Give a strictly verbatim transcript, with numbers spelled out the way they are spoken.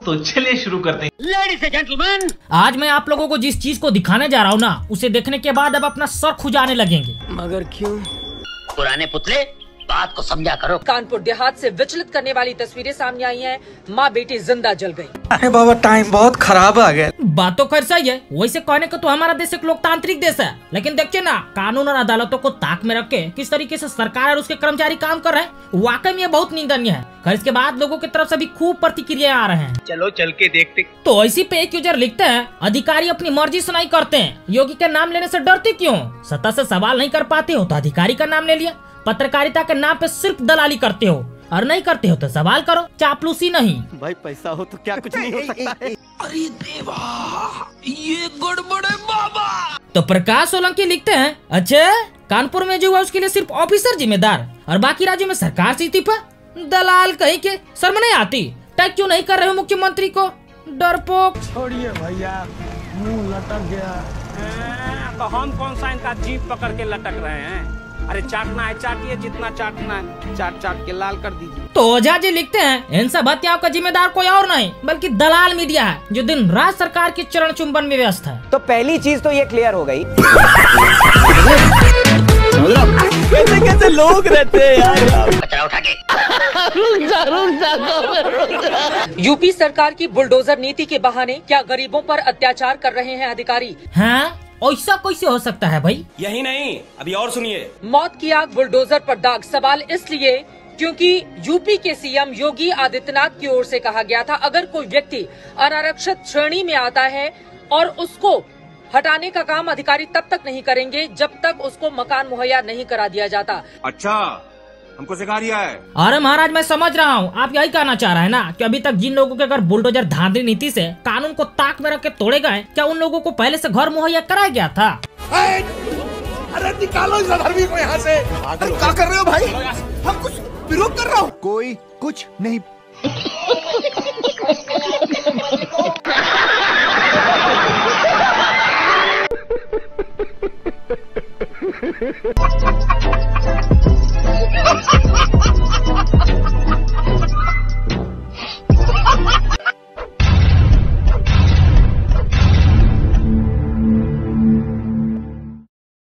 तो चलिए शुरू करते हैं। लेडीज एंड जेंटलमैन, आज मैं आप लोगों को जिस चीज को दिखाने जा रहा हूँ ना, उसे देखने के बाद अब अपना सर खुजाने लगेंगे। मगर क्यों? पुराने पुतले, बात को समझा करो। कानपुर देहात से विचलित करने वाली तस्वीरें सामने आई हैं। माँ बेटी जिंदा जल गई। अरे बाबा, टाइम बहुत खराब आ गया। बात तो खैर सही है, वैसे कहने को तो हमारा देश एक लोकतांत्रिक देश है, लेकिन देखिए ना, कानून और अदालतों को ताक में रख के किस तरीके से सरकार और उसके कर्मचारी काम कर रहे हैं, वाकई में ये बहुत निंदनीय है। खैर इसके बाद लोगों की तरफ से भी खूब प्रतिक्रिया आ रहे हैं। चलो चल के देखते। तो इसी पे एक यूजर लिखते हैं, अधिकारी अपनी मर्जी से नहीं करते हैं, योगी के नाम लेने से डरते क्यों? सत्ता से सवाल नहीं कर पाते हो तो अधिकारी का नाम ले लिया। पत्रकारिता के नाम पे सिर्फ दलाली करते हो, और नहीं करते हो तो सवाल करो, चापलूसी नहीं। भाई पैसा हो तो क्या कुछ नहीं हो सकता है। अरे देवा, ये गड़बड़ है बाबा। तो प्रकाश सोलंकी लिखते हैं, अच्छा कानपुर में जो हुआ उसके लिए सिर्फ ऑफिसर जिम्मेदार और बाकी राज्यों में सरकार से इस्तीफा। दलाल कहीं के, शर्म नहीं आती? टैग क्यों नहीं कर रहे हो मुख्यमंत्री को, डरपोक। छोड़िए भैया, मुंह लटक गया। तो हम कौन सा इनका जीप पकड़ के लटक रहे हैं? अरे चाटना है चाटिए, जितना चाटना है चाट चाट के लाल कर दीजिए। तो ओझा जी लिखते हैं, इन सब हत्याओं का जिम्मेदार कोई और नहीं बल्कि दलाल मीडिया है, जो दिन रात सरकार की चरण चुंबन में व्यस्त है। तो पहली चीज तो ये क्लियर हो गई। कैसे कैसे लोग रहते हैं यार। कचरा उठा के। यूपी सरकार की बुलडोजर नीति के बहाने क्या गरीबों पर अत्याचार कर रहे हैं अधिकारी? हाँ, ऐसा कैसे हो सकता है भाई? यही नहीं, अभी और सुनिए। मौत की आग बुलडोजर पर दाग। सवाल इसलिए क्योंकि यूपी के सीएम योगी आदित्यनाथ की ओर से कहा गया था, अगर कोई व्यक्ति अनारक्षित श्रेणी में आता है और उसको हटाने का काम अधिकारी तब तक नहीं करेंगे जब तक उसको मकान मुहैया नहीं करा दिया जाता। अच्छा, हमको सिखा रिया है। अरे महाराज, मैं समझ रहा हूँ आप यही कहना चाह रहे हैं ना, कि अभी तक जिन लोगों के घर बुलडोजर धांधली नीति से कानून को ताक में रख के तोड़े गए, क्या उन लोगों को पहले से घर मुहैया कराया गया था? अरे निकालो इस अधर्मी को यहाँ से। अरे क्या कर रहे हो भाई? हम कुछ विरोध कर रहा हूँ। कोई कुछ नहीं।